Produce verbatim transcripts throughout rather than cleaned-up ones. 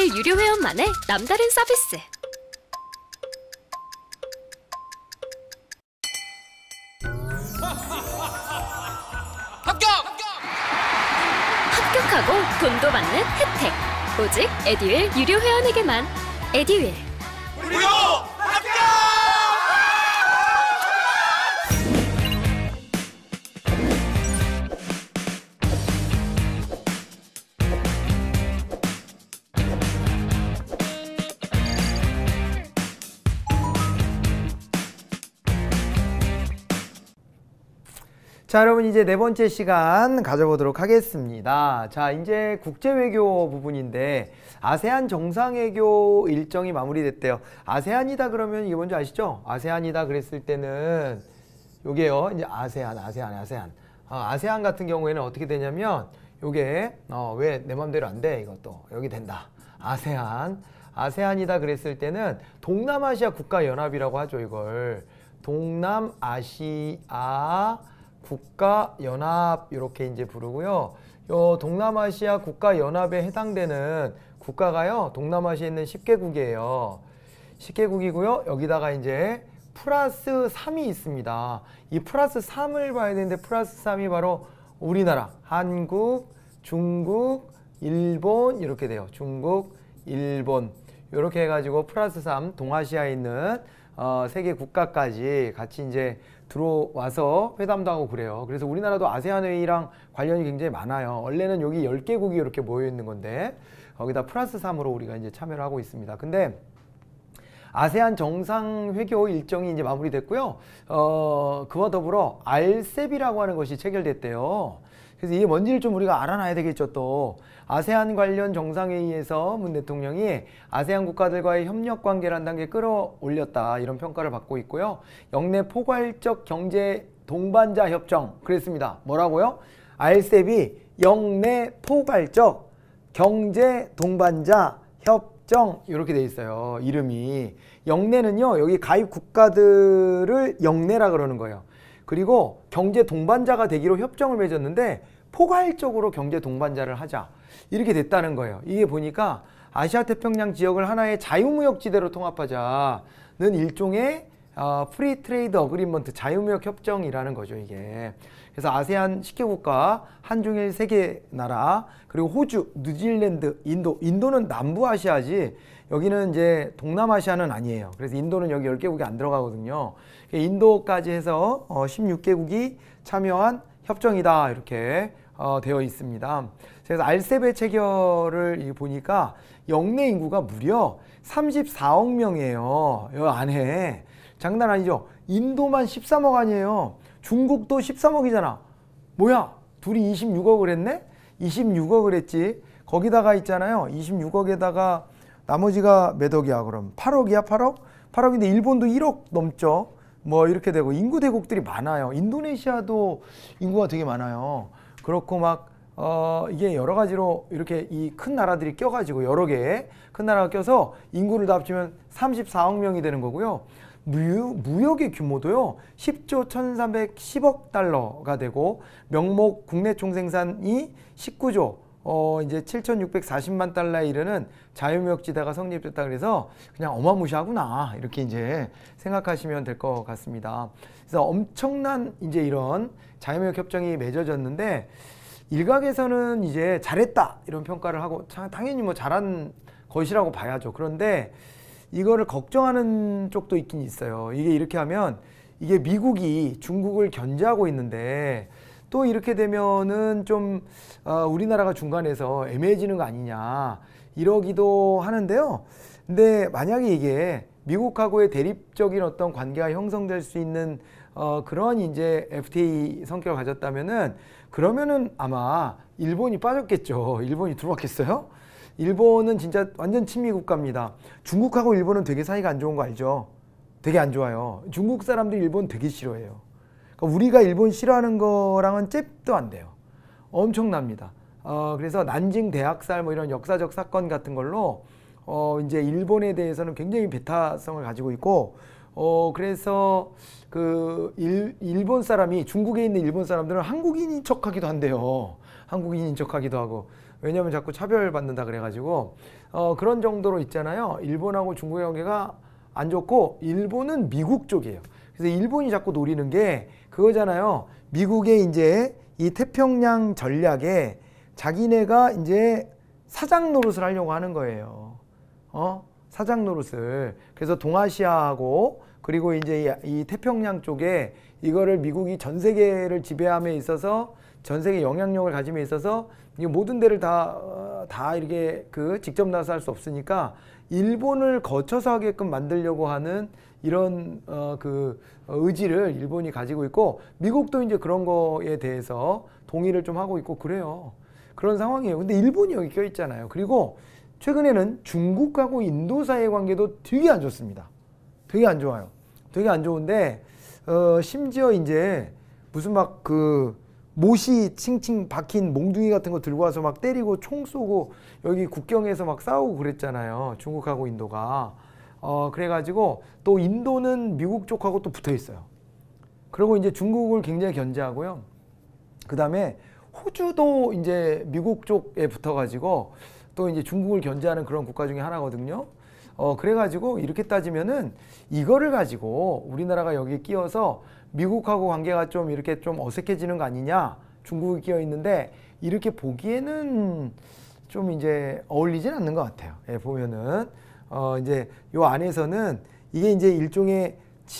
에듀윌 유료 회원만의 남다른 서비스. 합격! 합격하고 돈도 받는 혜택. 오직 에듀윌 유료 회원에게만. 에듀윌. 무료 합격! 자, 여러분 이제 네 번째 시간 가져보도록 하겠습니다. 자, 이제 국제외교 부분인데 아세안 정상외교 일정이 마무리됐대요. 아세안이다 그러면 이게 뭔지 아시죠? 아세안이다 그랬을 때는 요게요. 이제 아세안, 아세안, 아세안. 어, 아세안 같은 경우에는 어떻게 되냐면 요게 어, 왜 내 맘대로 안 돼? 이것도 여기 된다. 아세안. 아세안이다 그랬을 때는 동남아시아 국가연합이라고 하죠, 이걸. 동남아시아 국가연합 이렇게 이제 부르고요. 요 동남아시아 국가연합에 해당되는 국가가요. 동남아시아에 있는 십 개국이에요. 십 개국이고요. 여기다가 이제 플러스 삼이 있습니다. 이 플러스 삼을 봐야 되는데 플러스 삼이 바로 우리나라, 한국, 중국, 일본 이렇게 돼요. 중국, 일본 이렇게 해가지고 플러스 삼 동아시아에 있는 어, 세계 국가까지 같이 이제 들어와서 회담도 하고 그래요. 그래서 우리나라도 아세안 회의랑 관련이 굉장히 많아요. 원래는 여기 열 개국이 이렇게 모여 있는 건데 거기다 플러스 삼으로 우리가 이제 참여를 하고 있습니다. 근데 아세안 정상회교 일정이 이제 마무리됐고요. 어, 그와 더불어 알셉이라고 하는 것이 체결됐대요. 그래서 이게 뭔지를 좀 우리가 알아놔야 되겠죠. 또 아세안 관련 정상회의에서 문 대통령이 아세안 국가들과의 협력 관계를 한 단계 끌어올렸다 이런 평가를 받고 있고요. 영내 포괄적 경제 동반자 협정 그랬습니다. 뭐라고요? 알셉이 영내 포괄적 경제 동반자 협정 이렇게 돼 있어요. 이름이. 영내는요, 여기 가입 국가들을 영내라 그러는 거예요. 그리고 경제 동반자가 되기로 협정을 맺었는데 포괄적으로 경제 동반자를 하자 이렇게 됐다는 거예요. 이게 보니까 아시아 태평양 지역을 하나의 자유무역지대로 통합하자는 일종의 어, 프리 트레이드 어그리먼트 자유무역 협정이라는 거죠, 이게. 그래서 아세안 십 개국과 한중일 세 개 나라 그리고 호주, 뉴질랜드, 인도. 인도는 남부아시아지 여기는 이제 동남아시아는 아니에요. 그래서 인도는 여기 열 개국이 안 들어가거든요. 인도까지 해서 어, 십육 개국이 참여한 협정이다 이렇게 어, 되어 있습니다. 그래서 알셉의 체결을 보니까 영내 인구가 무려 삼십사억 명이에요. 이 안에. 장난 아니죠? 인도만 십삼억 아니에요. 중국도 십삼억이잖아. 뭐야? 둘이 이십육억을 했네? 이십육억을 했지. 거기다가 있잖아요. 이십육억에다가 나머지가 몇 억이야 그럼? 팔억이야 팔억? 팔억인데 일본도 일억 넘죠. 뭐 이렇게 되고 인구 대국들이 많아요. 인도네시아도 인구가 되게 많아요. 그렇고 막 어 이게 여러 가지로 이렇게 이 큰 나라들이 껴가지고 여러 개의 큰 나라가 껴서 인구를 다 합치면 삼십사억 명이 되는 거고요. 무, 무역의 규모도요 십조 천삼백십억 달러가 되고 명목 국내 총생산이 십구조 어 이제 칠천육백사십만 달러에 이르는 자유무역지대가 성립됐다 그래서 그냥 어마무시하구나 이렇게 이제 생각하시면 될 것 같습니다. 그래서 엄청난 이제 이런 자유무역 협정이 맺어졌는데 일각에서는 이제 잘했다 이런 평가를 하고 당연히 뭐 잘한 것이라고 봐야죠. 그런데 이거를 걱정하는 쪽도 있긴 있어요. 이게 이렇게 하면 이게 미국이 중국을 견제하고 있는데 또 이렇게 되면은 좀 어, 우리나라가 중간에서 애매해지는 거 아니냐 이러기도 하는데요. 근데 만약에 이게 미국하고의 대립적인 어떤 관계가 형성될 수 있는 어, 그런 이제 에프티에이 성격을 가졌다면은 그러면은 아마 일본이 빠졌겠죠. 일본이 들어왔겠어요? 일본은 진짜 완전 친미 국가입니다. 중국하고 일본은 되게 사이가 안 좋은 거 알죠? 되게 안 좋아요. 중국 사람들이 일본 되게 싫어해요. 그러니까 우리가 일본 싫어하는 거랑은 잽도 안 돼요. 엄청납니다. 어, 그래서 난징 대학살 뭐 이런 역사적 사건 같은 걸로 어, 이제 일본에 대해서는 굉장히 배타성을 가지고 있고 어, 그래서 그 일, 일본 사람이 중국에 있는 일본 사람들은 한국인인 척하기도 한대요. 한국인인 척하기도 하고 왜냐하면 자꾸 차별받는다 그래가지고 어, 그런 정도로 있잖아요. 일본하고 중국의 관계가 안 좋고 일본은 미국 쪽이에요. 그래서 일본이 자꾸 노리는 게 그거잖아요. 미국의 이제 이 태평양 전략에 자기네가 이제 사장 노릇을 하려고 하는 거예요. 어? 사장 노릇을. 그래서 동아시아하고 그리고 이제 이, 이 태평양 쪽에 이거를 미국이 전 세계를 지배함에 있어서 전 세계 영향력을 가짐에 있어서 이 모든 데를 다, 다 이렇게 그 직접 나서 할 수 없으니까 일본을 거쳐서 하게끔 만들려고 하는 이런 어, 그 의지를 일본이 가지고 있고 미국도 이제 그런 거에 대해서 동의를 좀 하고 있고 그래요. 그런 상황이에요. 근데 일본이 여기 껴 있잖아요. 그리고 최근에는 중국하고 인도 사이의 관계도 되게 안 좋습니다. 되게 안 좋아요. 되게 안 좋은데 어, 심지어 이제 무슨 막 그 못이 칭칭 박힌 몽둥이 같은 거 들고 와서 막 때리고 총 쏘고 여기 국경에서 막 싸우고 그랬잖아요. 중국하고 인도가. 어, 그래가지고 또 인도는 미국 쪽하고 또 붙어 있어요. 그리고 이제 중국을 굉장히 견제하고요. 그 다음에 호주도 이제 미국 쪽에 붙어가지고 또 이제 중국을 견제하는 그런 국가 중에 하나거든요. 어, 그래가지고 이렇게 따지면은 이거를 가지고 우리나라가 여기 끼어서 미국하고 관계가 좀 이렇게 좀 어색해지는 거 아니냐. 중국이 끼어 있는데 이렇게 보기에는 좀 이제 어울리진 않는 것 같아요. 예, 보면은. 어, 이제 요 안에서는 이게 이제 일종의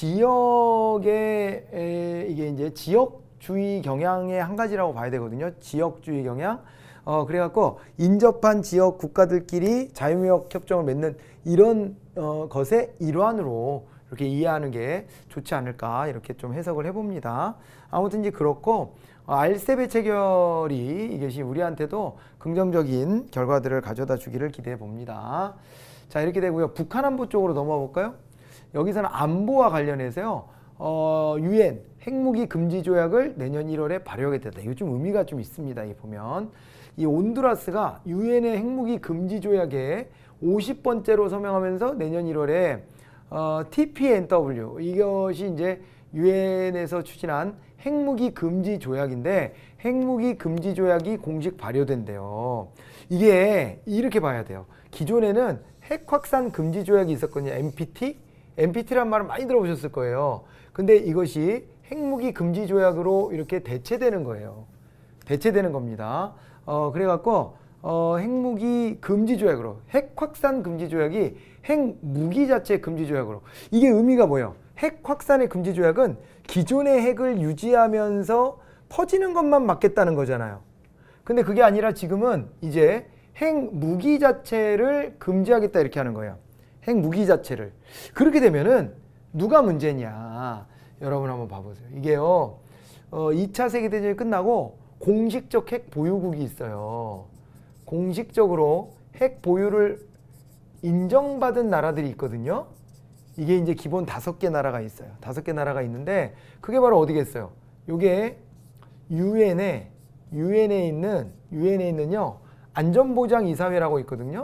지역의 에, 이게 이제 지역주의 경향의 한 가지라고 봐야 되거든요. 지역주의 경향. 어, 그래갖고 인접한 지역 국가들끼리 자유무역 협정을 맺는 이런 어, 것의 일환으로 이렇게 이해하는 게 좋지 않을까 이렇게 좀 해석을 해봅니다. 아무튼 이제 그렇고 어, 알세베 체결이 이것이 우리한테도 긍정적인 결과들을 가져다 주기를 기대해 봅니다. 자, 이렇게 되고요. 북한 안보 쪽으로 넘어가 볼까요? 여기서는 안보와 관련해서요. 어, 유엔 핵무기 금지 조약을 내년 일월에 발효하겠다. 이거 좀 의미가 좀 있습니다. 이 보면 이 온두라스가 유엔의 핵무기 금지 조약에 오십 번째로 서명하면서 내년 일월에 어, 티피엔더블유 이것이 이제 유엔에서 추진한 핵무기 금지 조약인데 핵무기 금지 조약이 공식 발효된대요. 이게 이렇게 봐야 돼요. 기존에는 핵 확산 금지 조약이 있었거든요. 엠피티? 엠피티란 말을 많이 들어보셨을 거예요. 근데 이것이 핵무기 금지 조약으로 이렇게 대체되는 거예요. 대체되는 겁니다. 어, 그래갖고 어, 핵무기 금지 조약으로 핵 확산 금지 조약이 핵무기 자체 금지 조약으로 이게 의미가 뭐예요? 핵 확산의 금지 조약은 기존의 핵을 유지하면서 퍼지는 것만 막겠다는 거잖아요. 근데 그게 아니라 지금은 이제 핵무기 자체를 금지하겠다 이렇게 하는 거예요. 핵무기 자체를. 그렇게 되면은 누가 문제냐. 여러분 한번 봐보세요. 이게요. 어, 이 차 세계대전이 끝나고 공식적 핵 보유국이 있어요. 공식적으로 핵 보유를 인정받은 나라들이 있거든요. 이게 이제 기본 다섯 개 나라가 있어요. 다섯 개 나라가 있는데 그게 바로 어디겠어요? 이게 유엔에 유엔에 있는 유엔에 있는요. 안전보장이사회라고 있거든요.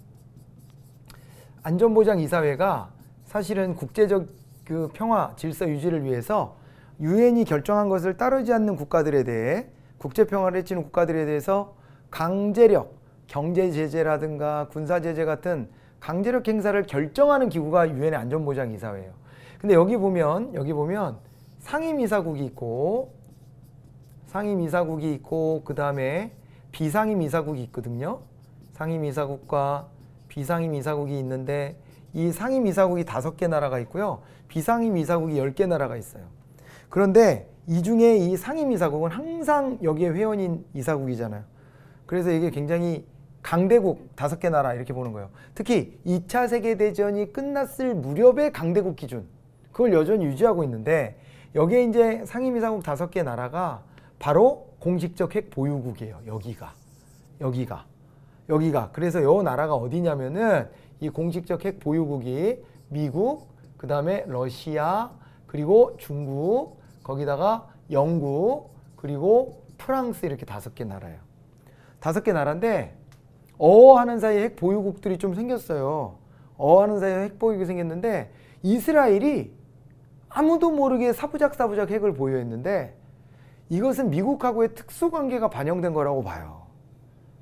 안전보장이사회가 사실은 국제적 그 평화 질서 유지를 위해서 유엔이 결정한 것을 따르지 않는 국가들에 대해 국제평화를 해치는 국가들에 대해서 강제력, 경제 제재라든가 군사 제재 같은 강제력 행사를 결정하는 기구가 유엔의 안전보장이사회예요. 근데 여기 보면 여기 보면 상임이사국이 있고 상임이사국이 있고 그 다음에 비상임이사국이 있거든요. 상임이사국과 비상임이사국이 있는데 이 상임이사국이 다섯 개 나라가 있고요. 비상임이사국이 열 개 나라가 있어요. 그런데 이 중에 이 상임이사국은 항상 여기에 회원인 이사국이잖아요. 그래서 이게 굉장히 강대국 다섯 개 나라 이렇게 보는 거예요. 특히 이 차 세계대전이 끝났을 무렵의 강대국 기준 그걸 여전히 유지하고 있는데 여기에 이제 상임이사국 다섯 개 나라가 바로 공식적 핵 보유국이에요. 여기가 여기가 여기가 그래서 요 나라가 어디냐면은 이 공식적 핵 보유국이 미국, 그 다음에 러시아, 그리고 중국, 거기다가 영국, 그리고 프랑스 이렇게 다섯 개 나라예요. 다섯 개 나라인데 어 하는 사이에 핵 보유국들이 좀 생겼어요. 어 하는 사이에 핵 보유국이 생겼는데 이스라엘이 아무도 모르게 사부작 사부작 핵을 보유했는데 이것은 미국하고의 특수관계가 반영된 거라고 봐요.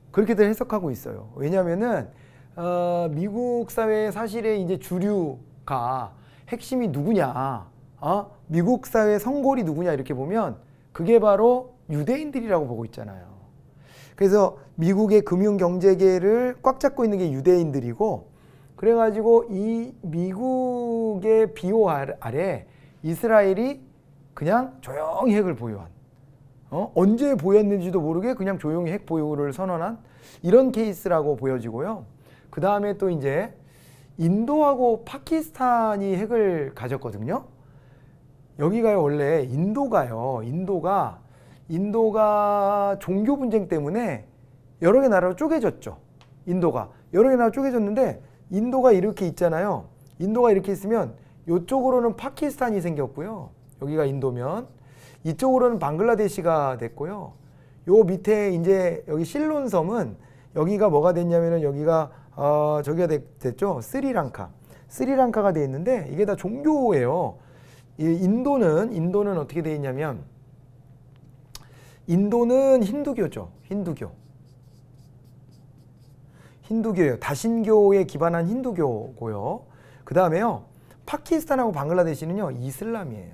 그렇게들 해석하고 있어요. 왜냐하면은 어, 미국 사회의 사실의 이제 주류가 핵심이 누구냐, 어? 미국 사회 성골이 누구냐 이렇게 보면 그게 바로 유대인들이라고 보고 있잖아요. 그래서 미국의 금융 경제계를 꽉 잡고 있는 게 유대인들이고, 그래가지고 이 미국의 비호 아래 이스라엘이 그냥 조용히 핵을 보유한, 어? 언제 보였는지도 모르게 그냥 조용히 핵 보유를 선언한 이런 케이스라고 보여지고요. 그 다음에 또 이제 인도하고 파키스탄이 핵을 가졌거든요. 여기가요, 원래 인도가요, 인도가 인도가 종교 분쟁 때문에 여러 개 나라로 쪼개졌죠. 인도가 여러 개 나라로 쪼개졌는데, 인도가 이렇게 있잖아요. 인도가 이렇게 있으면 이쪽으로는 파키스탄이 생겼고요. 여기가 인도면 이쪽으로는 방글라데시가 됐고요. 요 밑에 이제 여기 실론섬은 여기가 뭐가 됐냐면은 여기가 어 저기가 됐, 됐죠. 스리랑카. 스리랑카가 돼 있는데 이게 다 종교예요. 이 인도는 인도는 어떻게 돼 있냐면, 인도는 힌두교죠. 힌두교. 힌두교예요. 다신교에 기반한 힌두교고요. 그 다음에요, 파키스탄하고 방글라데시는요, 이슬람이에요.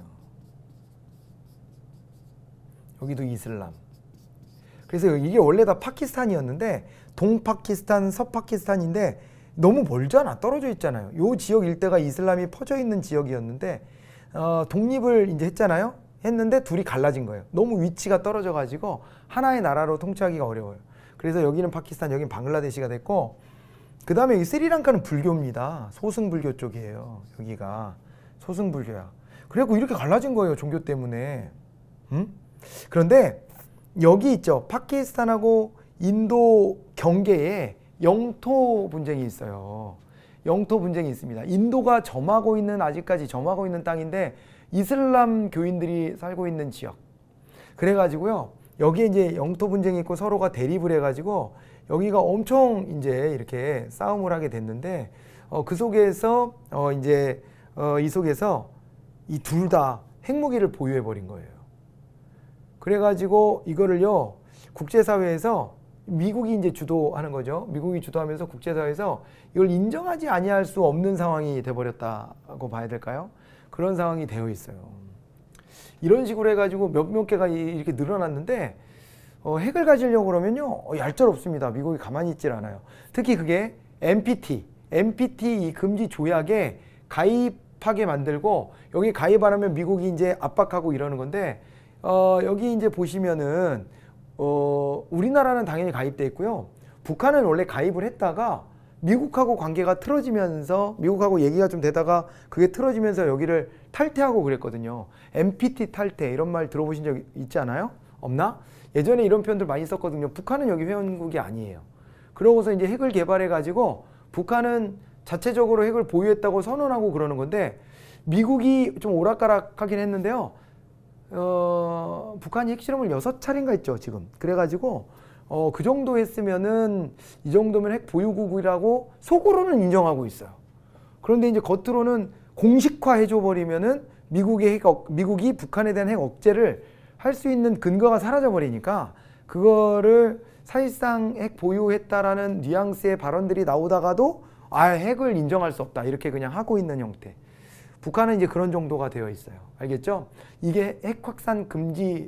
여기도 이슬람. 그래서 이게 원래 다 파키스탄이었는데 동파키스탄, 서파키스탄인데 너무 멀잖아. 떨어져 있잖아요. 요 지역 일대가 이슬람이 퍼져 있는 지역이었는데 어, 독립을 이제 했잖아요. 했는데 둘이 갈라진 거예요. 너무 위치가 떨어져 가지고 하나의 나라로 통치하기가 어려워요. 그래서 여기는 파키스탄, 여기는 방글라데시가 됐고, 그 다음에 이 스리랑카는 불교입니다. 소승불교 쪽이에요. 여기가 소승불교야. 그래갖고 이렇게 갈라진 거예요, 종교 때문에. 음? 그런데 여기 있죠. 파키스탄하고 인도 경계에 영토 분쟁이 있어요. 영토 분쟁이 있습니다. 인도가 점하고 있는, 아직까지 점하고 있는 땅인데 이슬람 교인들이 살고 있는 지역. 그래가지고요, 여기에 이제 영토 분쟁이 있고 서로가 대립을 해가지고 여기가 엄청 이제 이렇게 싸움을 하게 됐는데, 어, 그 속에서 어, 이제 어, 이 속에서 이 둘 다 핵무기를 보유해 버린 거예요. 그래가지고 이거를요, 국제사회에서 미국이 이제 주도하는 거죠. 미국이 주도하면서 국제사회에서 이걸 인정하지 아니할 수 없는 상황이 돼버렸다고 봐야 될까요? 그런 상황이 되어 있어요. 이런 식으로 해가지고 몇몇 개가 이렇게 늘어났는데, 어, 핵을 가지려고 그러면요, 어, 얄짤없습니다. 미국이 가만히 있질 않아요. 특히 그게 엔피티, 엔피티 이 금지 조약에 가입하게 만들고, 여기 가입 안 하면 미국이 이제 압박하고 이러는 건데, 어, 여기 이제 보시면은 어, 우리나라는 당연히 가입돼 있고요. 북한은 원래 가입을 했다가 미국하고 관계가 틀어지면서, 미국하고 얘기가 좀 되다가 그게 틀어지면서 여기를 탈퇴하고 그랬거든요. 엔피티 탈퇴 이런 말 들어보신 적 있지 않아요? 없나? 예전에 이런 표현들 많이 썼거든요. 북한은 여기 회원국이 아니에요. 그러고서 이제 핵을 개발해 가지고 북한은 자체적으로 핵을 보유했다고 선언하고 그러는 건데, 미국이 좀 오락가락하긴 했는데요. 어, 북한이 핵실험을 여섯 차례인가 했죠, 지금. 그래가지고 어, 그 정도 했으면은, 이 정도면 핵 보유국이라고 속으로는 인정하고 있어요. 그런데 이제 겉으로는 공식화 해줘 버리면은 미국의 핵, 억, 미국이 북한에 대한 핵 억제를 할 수 있는 근거가 사라져 버리니까, 그거를 사실상 핵 보유했다라는 뉘앙스의 발언들이 나오다가도 아, 핵을 인정할 수 없다 이렇게 그냥 하고 있는 형태. 북한은 이제 그런 정도가 되어 있어요. 알겠죠? 이게 핵 확산 금지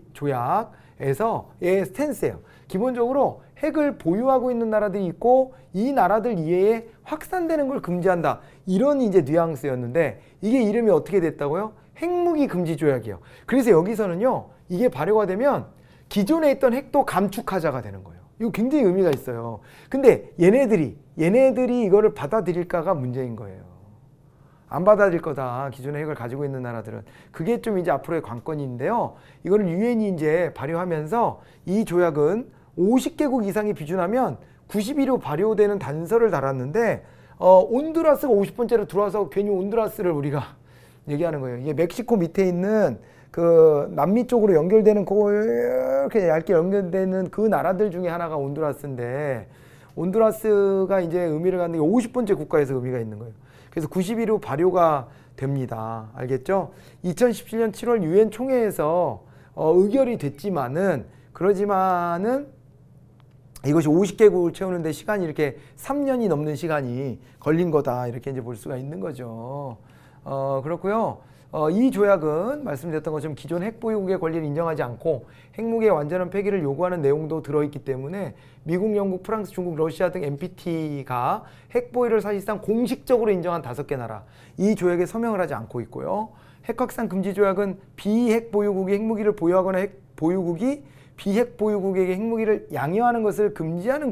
조약에서의 스탠스예요. 기본적으로 핵을 보유하고 있는 나라들이 있고, 이 나라들 이외에 확산되는 걸 금지한다. 이런 이제 뉘앙스였는데, 이게 이름이 어떻게 됐다고요? 핵무기 금지 조약이에요. 그래서 여기서는요, 이게 발효가 되면 기존에 있던 핵도 감축하자가 되는 거예요. 이거 굉장히 의미가 있어요. 근데 얘네들이 얘네들이 이거를 받아들일까가 문제인 거예요. 안 받아들일 거다, 기존의 핵을 가지고 있는 나라들은. 그게 좀 이제 앞으로의 관건인데요. 이거를 유엔이 이제 발효하면서, 이 조약은 오십 개국 이상이 비준하면 구십일 호 발효되는 단서를 달았는데, 어, 온두라스가 오십 번째로 들어와서 괜히 온두라스를 우리가 얘기하는 거예요. 이게 멕시코 밑에 있는 그 남미 쪽으로 연결되는, 그 이렇게 얇게 연결되는 그 나라들 중에 하나가 온두라스인데, 온두라스가 이제 의미를 갖는 게 오십 번째 국가에서 의미가 있는 거예요. 그래서 구십일 호 발효가 됩니다. 알겠죠? 이천십칠 년 칠월 유엔 총회에서 어, 의결이 됐지만은, 그러지만은 이것이 오십 개국을 채우는데 시간이 이렇게 삼 년이 넘는 시간이 걸린 거다. 이렇게 이제 볼 수가 있는 거죠. 어, 그렇고요. 어, 이 조약은 말씀드렸던 것처럼 기존 핵보유국의 권리를 인정하지 않고 핵무기의 완전한 폐기를 요구하는 내용도 들어있기 때문에 미국, 영국, 프랑스, 중국, 러시아 등 엔피티가 핵보유를 사실상 공식적으로 인정한 다섯 개 나라, 이 조약에 서명을 하지 않고 있고요. 핵확산 금지 조약은 비핵 보유국이 핵무기를 보유하거나 핵 보유국이 비핵 보유국에게 핵무기를 양해하는 것을 금지하는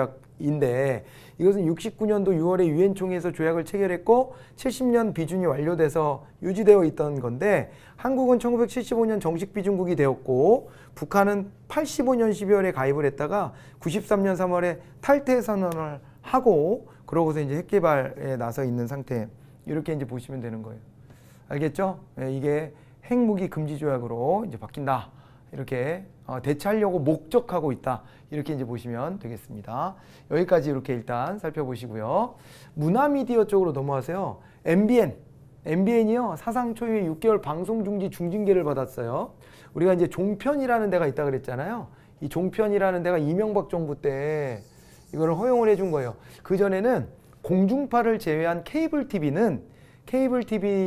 국제조약인데, 이것은 육십구 년도 유월에 유엔 총회에서 조약을 체결했고 칠십 년 비준이 완료돼서 유지되어 있던 건데, 한국은 천구백칠십오 년 정식 비준국이 되었고 북한은 팔십오 년 십이월에 가입을 했다가 구십삼 년 삼월에 탈퇴 선언을 하고 그러고서 이제 핵 개발에 나서 있는 상태, 이렇게 이제 보시면 되는 거예요. 알겠죠? 네, 이게 핵무기 금지 조약으로 이제 바뀐다. 이렇게 어, 대체하려고 목적하고 있다. 이렇게 이제 보시면 되겠습니다. 여기까지 이렇게 일단 살펴보시고요. 문화미디어 쪽으로 넘어가세요. 엠비엔. 엠비엔이요. 사상 초유의 육 개월 방송 중지 중징계를 받았어요. 우리가 이제 종편이라는 데가 있다 그랬잖아요. 이 종편이라는 데가 이명박 정부 때 이거를 허용을 해준 거예요. 그 전에는 공중파를 제외한 케이블 티비는 케이블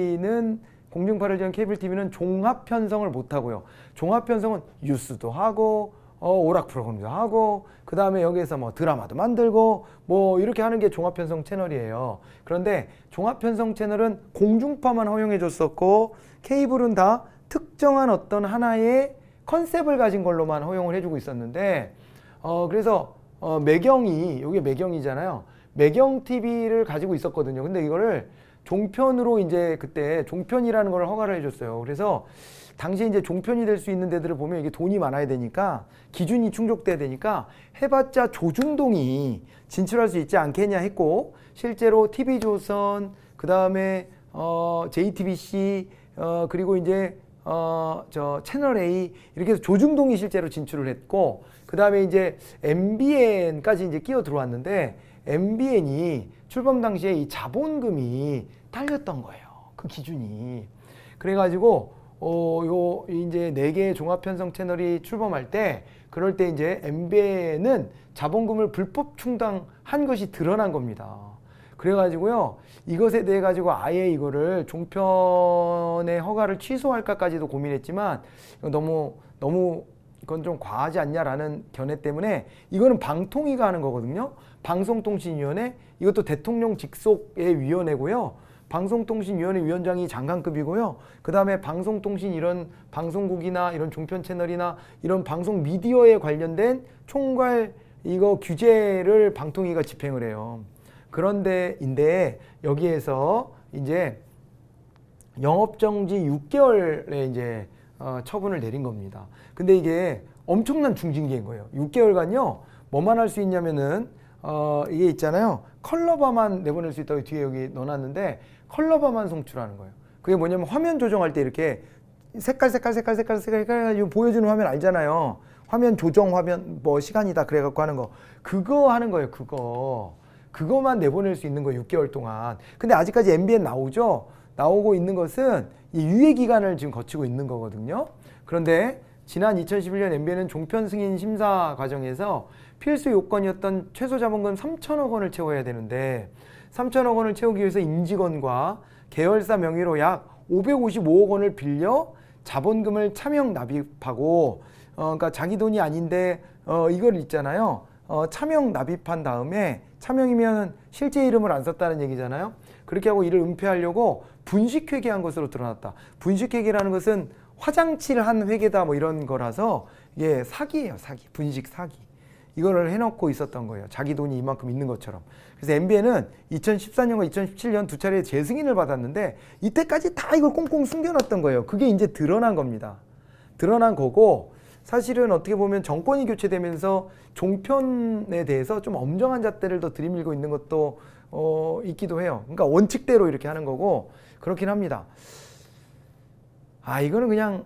티비는 공중파를 제외한 케이블 티비는 종합 편성을 못 하고요. 종합 편성은 뉴스도 하고 어, 오락 프로그램도 하고 그 다음에 여기에서 뭐 드라마도 만들고 뭐 이렇게 하는 게 종합 편성 채널이에요. 그런데 종합 편성 채널은 공중파만 허용해 줬었고 케이블은 다 특정한 어떤 하나의 컨셉을 가진 걸로만 허용을 해주고 있었는데 어, 그래서 어, 매경이, 이게 매경이잖아요. 매경 티비를 가지고 있었거든요. 근데 이거를 종편으로 이제 그때 종편이라는 걸 허가를 해줬어요. 그래서 당시에 이제 종편이 될 수 있는 데들을 보면 이게 돈이 많아야 되니까 기준이 충족돼야 되니까 해봤자 조중동이 진출할 수 있지 않겠냐 했고, 실제로 티비조선, 그 다음에 어, 제이티비씨, 어, 그리고 이제 어, 저 채널 A 이렇게 해서 조중동이 실제로 진출을 했고, 그 다음에 이제 엠비엔까지 이제 끼어 들어왔는데 엠비엔이 출범 당시에 이 자본금이 딸렸던 거예요. 그 기준이. 그래가지고 어, 요 이제 네 개의 종합 편성 채널이 출범할 때, 그럴 때 이제 엠비엔은 자본금을 불법 충당한 것이 드러난 겁니다. 그래가지고요, 이것에 대해 가지고 아예 이거를 종편의 허가를 취소할까까지도 고민했지만 이거 너무 너무 이건 좀 과하지 않냐라는 견해 때문에 이거는 방통위가 하는 거거든요. 방송통신위원회, 이것도 대통령 직속의 위원회고요. 방송통신위원회 위원장이 장관급이고요. 그 다음에 방송통신 이런 방송국이나 이런 종편 채널이나 이런 방송 미디어에 관련된 총괄 이거 규제를 방통위가 집행을 해요. 그런데인데 여기에서 이제 영업정지 육 개월의 이제 어, 처분을 내린 겁니다. 근데 이게 엄청난 중징계인 거예요. 육 개월간요, 뭐만 할 수 있냐면은 어, 이게 있잖아요. 컬러바만 내보낼 수 있다고 뒤에 여기 넣어놨는데 컬러바만 송출하는 거예요. 그게 뭐냐면 화면 조정할 때 이렇게 색깔 색깔 색깔 색깔 색깔 색깔 보여주는 화면 알잖아요. 화면 조정 화면 뭐 시간이다 그래갖고 하는 거, 그거 하는 거예요. 그거 그거만 내보낼 수 있는 거예요. 육 개월 동안. 근데 아직까지 엠비엔 나오죠. 나오고 있는 것은 이 유예 기간을 지금 거치고 있는 거거든요. 그런데 지난 이천십일 년 엠비엔은 종편 승인 심사 과정에서 필수 요건이었던 최소 자본금 삼천억 원을 채워야 되는데 삼천억 원을 채우기 위해서 임직원과 계열사 명의로 약 오백오십오억 원을 빌려 자본금을 차명 납입하고 어, 그러니까 자기 돈이 아닌데 어, 이걸 있잖아요. 어, 차명 납입한 다음에, 차명이면 실제 이름을 안 썼다는 얘기잖아요. 그렇게 하고 이를 은폐하려고 분식회계한 것으로 드러났다. 분식회계라는 것은 화장칠 한 회계다 뭐 이런 거라서 이게 사기예요. 사기. 분식 사기. 이거를 해놓고 있었던 거예요. 자기 돈이 이만큼 있는 것처럼. 그래서 엠비엔은 이천십사 년과 이천십칠 년 두 차례 재승인을 받았는데 이때까지 다 이걸 꽁꽁 숨겨놨던 거예요. 그게 이제 드러난 겁니다. 드러난 거고, 사실은 어떻게 보면 정권이 교체되면서 종편에 대해서 좀 엄정한 잣대를 더 들이밀고 있는 것도 어, 있기도 해요. 그러니까 원칙대로 이렇게 하는 거고 그렇긴 합니다. 아, 이거는 그냥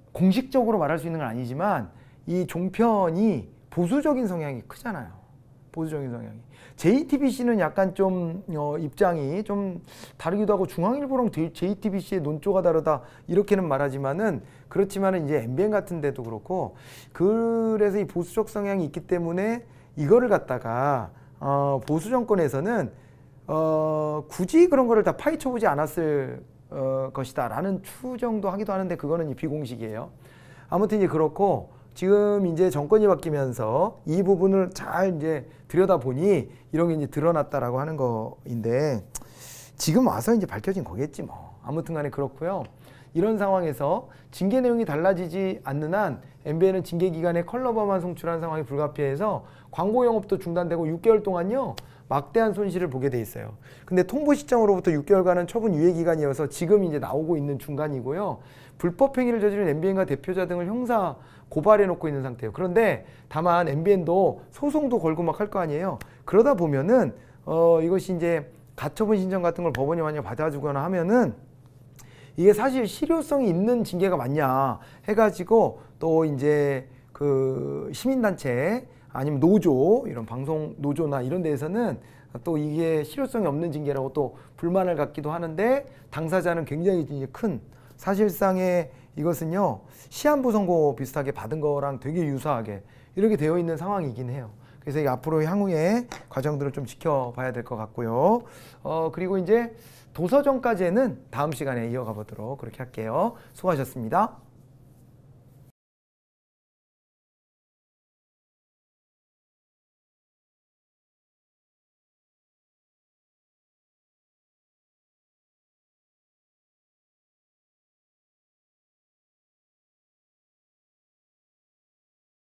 공식적으로 말할 수 있는 건 아니지만 이 종편이 보수적인 성향이 크잖아요. 보수적인 성향이. 제이티비씨는 약간 좀 어, 입장이 좀 다르기도 하고 중앙일보랑 제이티비씨의 논조가 다르다 이렇게는 말하지만은 그렇지만은 이제 엠비엔 같은 데도 그렇고 그래서 이 보수적 성향이 있기 때문에 이거를 갖다가 어, 보수 정권에서는 어, 굳이 그런 거를 다 파헤쳐 보지 않았을 어, 것이다라는 추정도 하기도 하는데 그거는 비공식이에요. 아무튼 이제 그렇고 지금 이제 정권이 바뀌면서 이 부분을 잘 이제 들여다보니 이런 게 이제 드러났다라고 하는 거인데 지금 와서 이제 밝혀진 거겠지 뭐. 아무튼 간에 그렇고요. 이런 상황에서 징계 내용이 달라지지 않는 한 엠비엔은 징계 기간에 컬러버만 송출한 상황이 불가피해서 광고 영업도 중단되고 육 개월 동안요. 막대한 손실을 보게 돼 있어요. 근데 통보 시점으로부터 육 개월간은 처분 유예 기간이어서 지금 이제 나오고 있는 중간이고요. 불법 행위를 저지른 엠비엔과 대표자 등을 형사 고발해 놓고 있는 상태예요. 그런데 다만 엠비엔도 소송도 걸고 막 할 거 아니에요. 그러다 보면은 어 이것이 이제 가처분 신청 같은 걸 법원이 만약 받아주거나 하면은 이게 사실 실효성이 있는 징계가 맞냐 해가지고 또 이제 그 시민단체 아니면 노조 이런 방송 노조나 이런 데에서는 또 이게 실효성이 없는 징계라고 또 불만을 갖기도 하는데 당사자는 굉장히 큰 사실상의 이것은요 시한부 선고 비슷하게 받은 거랑 되게 유사하게 이렇게 되어 있는 상황이긴 해요. 그래서 이 앞으로 향후의 과정들을 좀 지켜봐야 될 것 같고요. 어 그리고 이제 도서정까지는 다음 시간에 이어가 보도록 그렇게 할게요. 수고하셨습니다.